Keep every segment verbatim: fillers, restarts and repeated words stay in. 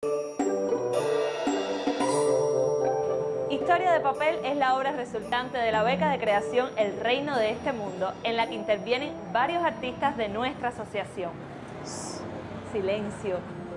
Historia de Papel es la obra resultante de la beca de creación El Reino de este Mundo, en la que intervienen varios artistas de nuestra asociación. Silencio.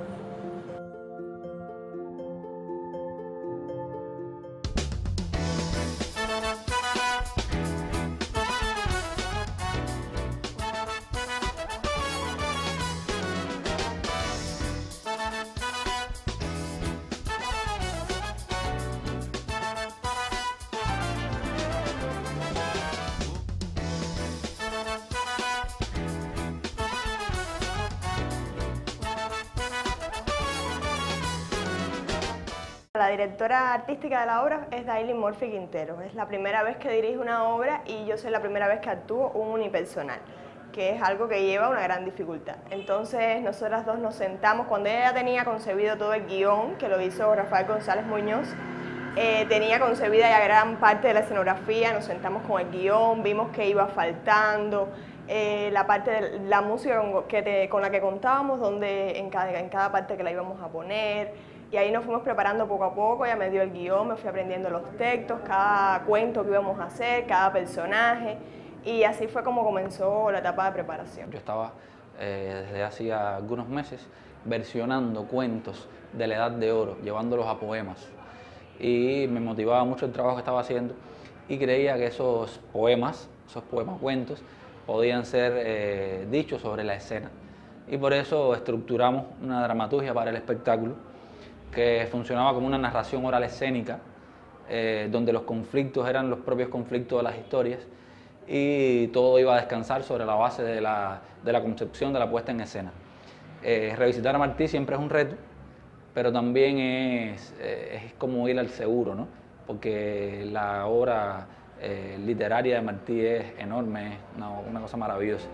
La directora artística de la obra es Dailin Murphy Quintero. Es la primera vez que dirige una obra y yo soy la primera vez que actúo un unipersonal, que es algo que lleva una gran dificultad. Entonces nosotras dos nos sentamos, cuando ella ya tenía concebido todo el guión, que lo hizo Rafael González Muñoz, eh, tenía concebida ya gran parte de la escenografía, nos sentamos con el guión, vimos que iba faltando, eh, la parte de la música con, que te, con la que contábamos, donde, en, cada, en cada parte que la íbamos a poner. Y ahí nos fuimos preparando poco a poco, ella me dio el guión, me fui aprendiendo los textos, cada cuento que íbamos a hacer, cada personaje, y así fue como comenzó la etapa de preparación. Yo estaba eh, desde hacía algunos meses versionando cuentos de la Edad de Oro, llevándolos a poemas, y me motivaba mucho el trabajo que estaba haciendo y creía que esos poemas, esos poemas cuentos, podían ser eh, dichos sobre la escena, y por eso estructuramos una dramaturgia para el espectáculo que funcionaba como una narración oral escénica, eh, donde los conflictos eran los propios conflictos de las historias y todo iba a descansar sobre la base de la, de la concepción de la puesta en escena. Eh, revisitar a Martí siempre es un reto, pero también es, eh, es como ir al seguro, ¿no? Porque la obra eh, literaria de Martí es enorme, es una, una cosa maravillosa.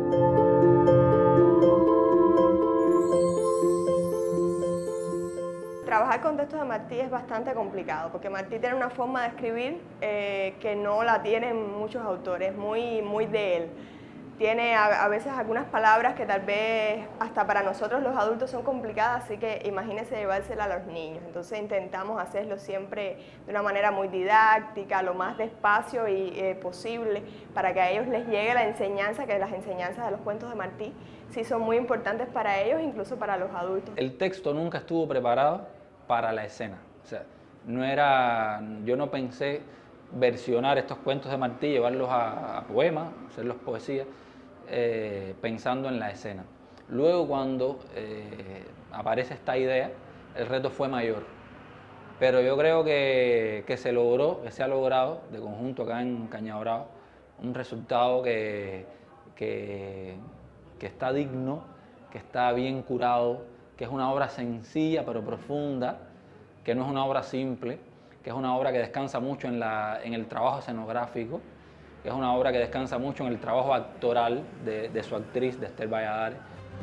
Trabajar con textos de Martí es bastante complicado, porque Martí tiene una forma de escribir eh, que no la tienen muchos autores, muy, muy de él. Tiene a, a veces algunas palabras que tal vez hasta para nosotros los adultos son complicadas, así que imagínense llevársela a los niños. Entonces intentamos hacerlo siempre de una manera muy didáctica, lo más despacio y, eh, posible, para que a ellos les llegue la enseñanza, que las enseñanzas de los cuentos de Martí sí son muy importantes para ellos, incluso para los adultos. El texto nunca estuvo preparado para la escena. O sea, no era, yo no pensé versionar estos cuentos de Martí, llevarlos a, a poemas, hacerlos poesía, eh, pensando en la escena. Luego, cuando eh, aparece esta idea, el reto fue mayor. Pero yo creo que, que se logró, que se ha logrado de conjunto acá en Cañada Brava, un resultado que, que, que está digno, que está bien curado, que es una obra sencilla pero profunda, que no es una obra simple, que es una obra que descansa mucho en, la, en el trabajo escenográfico, que es una obra que descansa mucho en el trabajo actoral de, de su actriz, de Esther Valladares.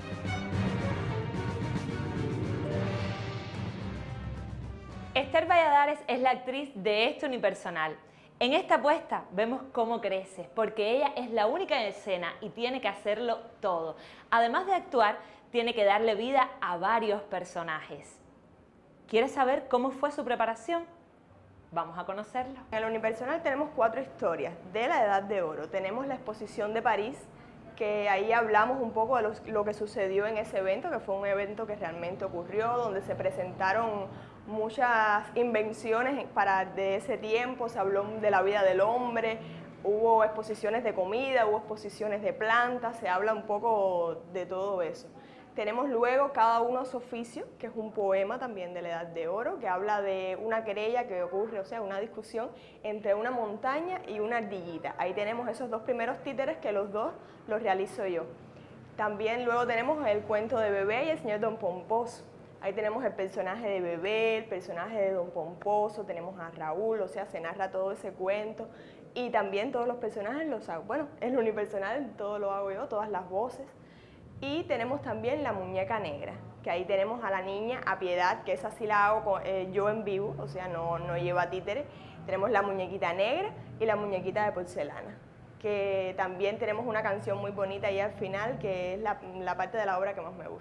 Esther Valladares es la actriz de este unipersonal. En esta apuesta vemos cómo crece, porque ella es la única en escena y tiene que hacerlo todo. Además de actuar, tiene que darle vida a varios personajes. ¿Quieres saber cómo fue su preparación? Vamos a conocerlo. En el unipersonal tenemos cuatro historias de la Edad de Oro. Tenemos la exposición de París, que ahí hablamos un poco de los, lo que sucedió en ese evento, que fue un evento que realmente ocurrió, donde se presentaron muchas invenciones para de ese tiempo, se habló de la vida del hombre, hubo exposiciones de comida, hubo exposiciones de plantas, se habla un poco de todo eso. Tenemos luego Cada uno a su oficio, que es un poema también de la Edad de Oro, que habla de una querella que ocurre, o sea, una discusión entre una montaña y una ardillita. Ahí tenemos esos dos primeros títeres que los dos los realizo yo. También luego tenemos el cuento de Bebé y el señor Don Pomposo. Ahí tenemos el personaje de Bebé, el personaje de Don Pomposo, tenemos a Raúl, o sea, se narra todo ese cuento. Y también todos los personajes los hago, bueno, en lo unipersonal todo lo hago yo, todas las voces. Y tenemos también La muñeca negra, que ahí tenemos a la niña, a Piedad, que esa sí la hago con, eh, yo en vivo, o sea, no, no lleva títere. Tenemos la muñequita negra y la muñequita de porcelana, que también tenemos una canción muy bonita ahí al final, que es la, la parte de la obra que más me gusta.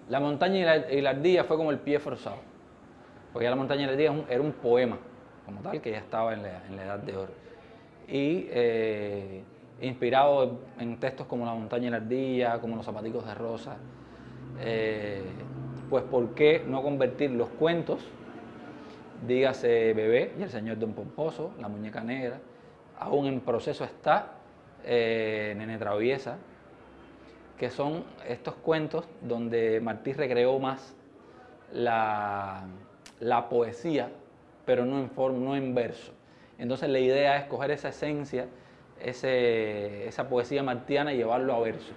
La montaña y la, y la ardilla fue como el pie forzado, porque ya La montaña y la ardilla era un poema, como tal, que ya estaba en la, en la Edad de Oro. Y eh, inspirado en textos como La montaña y la ardilla, como Los zapaticos de rosa, eh, pues ¿por qué no convertir los cuentos, dígase Bebé y el señor Don Pomposo, La muñeca negra, aún en proceso está eh, Nene Traviesa, que son estos cuentos donde Martí recreó más la, la poesía, pero no en, forma, no en verso. Entonces la idea es coger esa esencia, ese, esa poesía martiana y llevarlo a verso.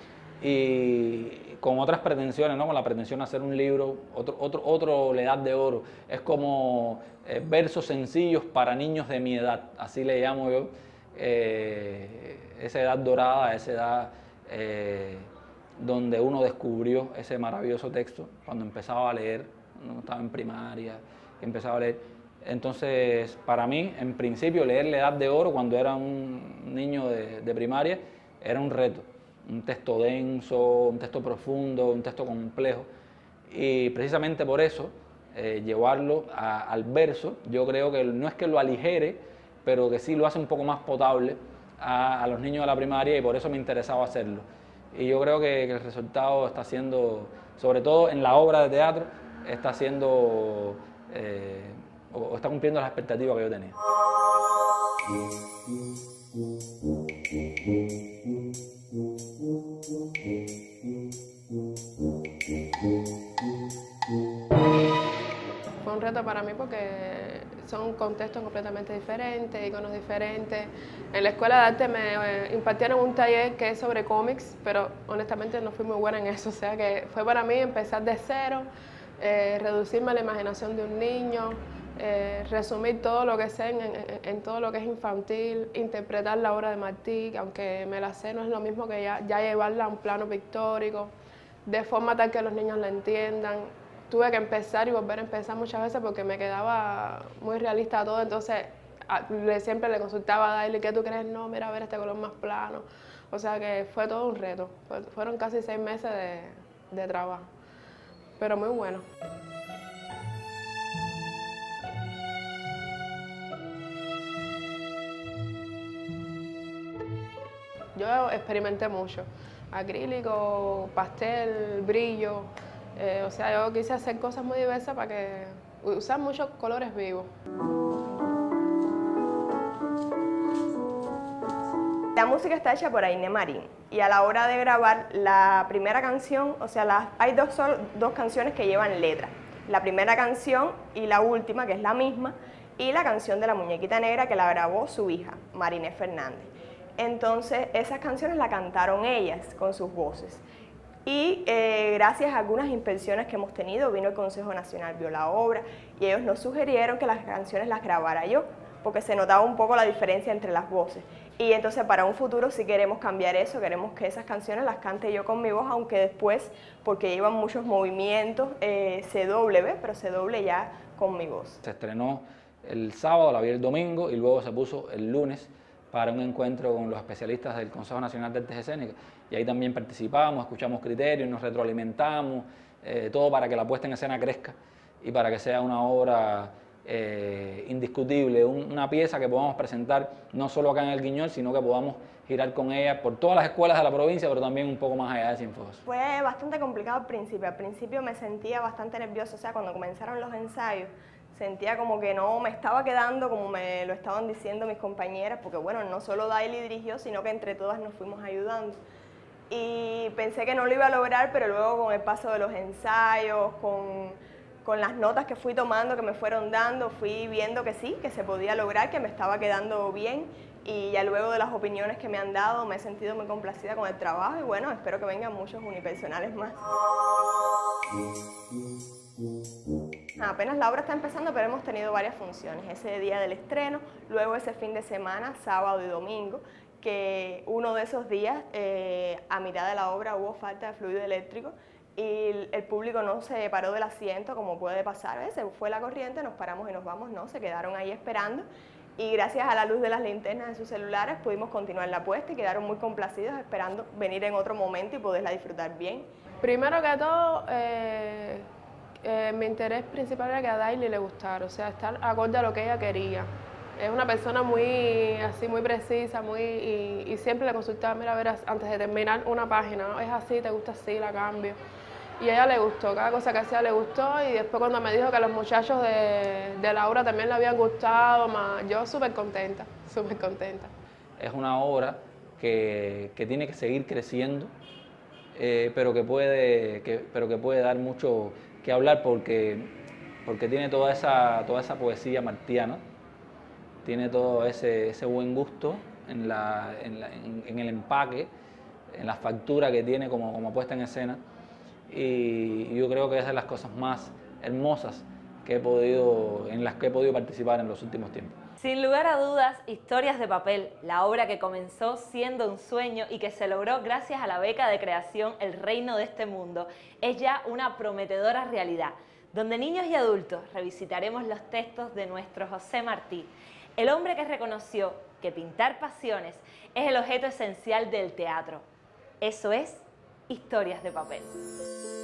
Y con otras pretensiones, ¿no? Con la pretensión de hacer un libro, otro, otro, otro La Edad de Oro. Es como eh, versos sencillos para niños de mi edad, así le llamo yo, eh, esa edad dorada, esa edad eh, donde uno descubrió ese maravilloso texto, cuando empezaba a leer, cuando estaba en primaria, empezaba a leer. Entonces, para mí, en principio, leer La Edad de Oro cuando era un niño de, de primaria era un reto. Un texto denso, un texto profundo, un texto complejo. Y precisamente por eso, eh, llevarlo a, al verso, yo creo que no es que lo aligere, pero que sí lo hace un poco más potable a, a los niños de la primaria, y por eso me interesaba hacerlo. Y yo creo que, que el resultado está siendo, sobre todo en la obra de teatro, está siendo, eh, o, o está cumpliendo las expectativas que yo tenía. Fue un reto para mí porque son contextos completamente diferentes, iconos diferentes. En la escuela de arte me eh, impartieron un taller que es sobre cómics, pero honestamente no fui muy buena en eso. O sea que fue para mí empezar de cero, eh, reducirme a la imaginación de un niño, eh, resumir todo lo que sé en, en, en todo lo que es infantil, interpretar la obra de Martí, que aunque me la sé no es lo mismo que ya, ya llevarla a un plano pictórico, de forma tal que los niños la entiendan. Tuve que empezar y volver a empezar muchas veces porque me quedaba muy realista todo, entonces a, le, siempre le consultaba a Daily, ¿qué tú crees? No, mira, a ver este color más plano. O sea que fue todo un reto, fue, fueron casi seis meses de, de trabajo, pero muy bueno. Yo experimenté mucho, acrílico, pastel, brillo. Eh, o sea, yo quise hacer cosas muy diversas para que usar muchos colores vivos. La música está hecha por Ainé Marín y a la hora de grabar la primera canción, o sea, la, hay dos, sol, dos canciones que llevan letra. La primera canción y la última, que es la misma, y la canción de La Muñequita Negra que la grabó su hija, Mariné Fernández. Entonces, esas canciones la cantaron ellas con sus voces. Y eh, gracias a algunas inspecciones que hemos tenido, vino el Consejo Nacional, vio la obra y ellos nos sugirieron que las canciones las grabara yo, porque se notaba un poco la diferencia entre las voces. Y entonces para un futuro sí queremos cambiar eso, queremos que esas canciones las cante yo con mi voz, aunque después, porque llevan muchos movimientos, eh, se doble, ¿ves? Pero se doble ya con mi voz. Se estrenó el sábado, la vi el domingo y luego se puso el lunes para un encuentro con los especialistas del Consejo Nacional de Artes Escénicas. Y ahí también participamos, escuchamos criterios, nos retroalimentamos, eh, todo para que la puesta en escena crezca y para que sea una obra eh, indiscutible, un, una pieza que podamos presentar no solo acá en El Guiñol, sino que podamos girar con ella por todas las escuelas de la provincia, pero también un poco más allá de Cienfuegos. Fue bastante complicado al principio, al principio me sentía bastante nerviosa, o sea, cuando comenzaron los ensayos, sentía como que no me estaba quedando como me lo estaban diciendo mis compañeras, porque bueno, no solo Daily dirigió, sino que entre todas nos fuimos ayudando. Y pensé que no lo iba a lograr, pero luego con el paso de los ensayos, con, con las notas que fui tomando, que me fueron dando, fui viendo que sí, que se podía lograr, que me estaba quedando bien. Y ya luego de las opiniones que me han dado, me he sentido muy complacida con el trabajo y bueno, espero que vengan muchos unipersonales más. Apenas la obra está empezando, pero hemos tenido varias funciones. Ese día del estreno, luego ese fin de semana, sábado y domingo, que uno de esos días, eh, a mitad de la obra, hubo falta de fluido eléctrico y el, el público no se paró del asiento, como puede pasar. ¿eh? Se fue la corriente, nos paramos y nos vamos, no, se quedaron ahí esperando. Y gracias a la luz de las linternas de sus celulares pudimos continuar la puesta y quedaron muy complacidos esperando venir en otro momento y poderla disfrutar bien. Primero que todo, eh, eh, mi interés principal era que a Daily le gustara, o sea, estar acorde a lo que ella quería. Es una persona muy, así, muy precisa, muy, y, y siempre le consultaba, mira, a ver, antes de terminar una página, ¿no? Es así, te gusta así, la cambio. Y a ella le gustó, cada cosa que hacía le gustó, y después cuando me dijo que a los muchachos de, de la obra también le habían gustado, más, yo súper contenta, súper contenta. Es una obra que, que tiene que seguir creciendo, eh, pero, que puede, que, pero que puede dar mucho que hablar porque, porque tiene toda esa, toda esa poesía martiana, tiene todo ese, ese buen gusto en, la, en, la, en, en el empaque, en la factura que tiene como, como puesta en escena. Y yo creo que esa es de las cosas más hermosas que he podido, en las que he podido participar en los últimos tiempos. Sin lugar a dudas, Historias de Papel, la obra que comenzó siendo un sueño y que se logró gracias a la beca de creación El Reino de este Mundo, es ya una prometedora realidad, donde niños y adultos revisitaremos los textos de nuestro José Martí, el hombre que reconoció que pintar pasiones es el objeto esencial del teatro. Eso es Historias de Papel.